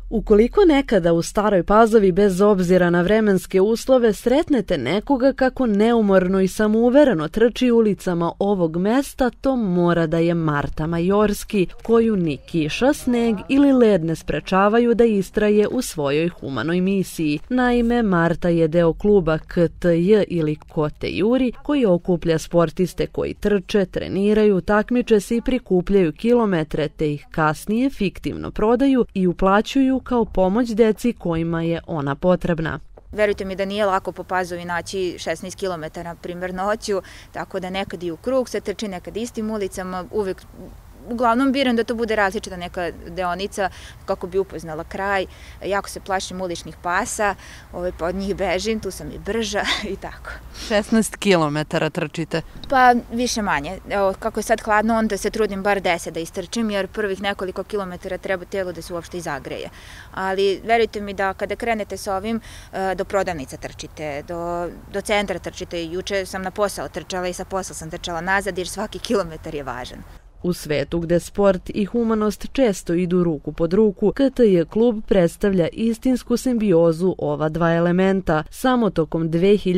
Ukoliko nekada u Staroj Pazovi bez obzira na vremenske uslove sretnete nekoga kako neumorno i samouvereno trči ulicama ovog mesta, to mora da je Marta Majorski, koju ni kiša, sneg ili led ne sprečavaju da istraje u svojoj humanoj misiji. Naime, Marta je deo kluba KTJ ili Kote Juri, koji okuplja sportiste koji trče, treniraju, takmiče se i prikupljaju kilometre, te ih kasnije fiktivno prodaju i uplaćuju kao pomoć deci kojima je ona potrebna. Verujte mi da nije lako po Pazovi naći 16 km na primjer noću, tako da nekad i u krug se trči, nekad istim ulicama, uvek uglavnom biram da to bude različita neka deonica kako bi upoznala kraj. Jako se plašim uličnih pasa, pa od njih bežim, tu sam i brža i tako. 16 km trčite? Pa više manje. Evo, kako je sad hladno, onda se trudim bar 10 da istrčim, jer prvih nekoliko kilometara treba telo da se uopšte izagreje. Ali verujte mi da kada krenete sa ovim, do prodavnica trčite, do centra trčite. Juče sam na posao trčala i sa posla sam trčala nazad, jer svaki kilometar je važan. U svetu gde sport i humanost često idu ruku pod ruku, KTJ klub predstavlja istinsku simbiozu ova dva elementa. Samo tokom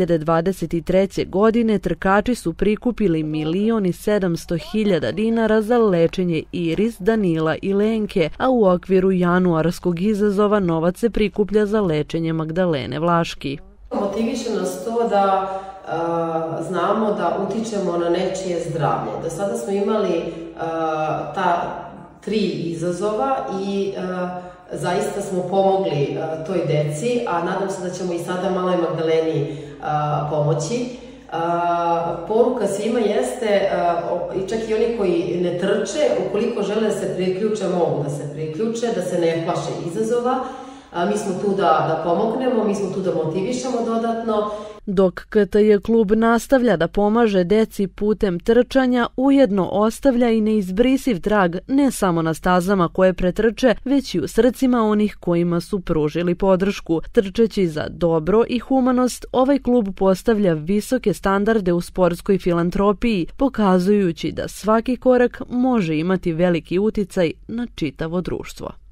2023. godine trkači su prikupili 1.700.000 dinara za lečenje Iris, Danila i Lenke, a u okviru januarskog izazova novac se prikuplja za lečenje Magdalene Vlaški. Motiviše nas to da znamo da utičemo na nečije zdravlje. Do sada smo imali ta 3 izazova i zaista smo pomogli toj deci, a nadam se da ćemo i sada maloj Magdaleni pomoći. Poruka svima jeste, čak i oni koji ne trče, ukoliko žele da se priključe, mogu da se priključe, da se ne plaše izazova. Mi smo tu da pomognemo, mi smo tu da motivišemo dodatno. Dok KTJ klub nastavlja da pomaže deci putem trčanja, ujedno ostavlja i neizbrisiv trag ne samo na stazama koje pretrče, već i u srcima onih kojima su pružili podršku. Trčeći za dobro i humanost, ovaj klub postavlja visoke standarde u sportskoj filantropiji, pokazujući da svaki korak može imati veliki uticaj na čitavo društvo.